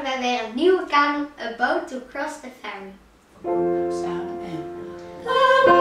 starten wij weer een nieuwe kanon, A Boat to Cross the Ferry. Samen en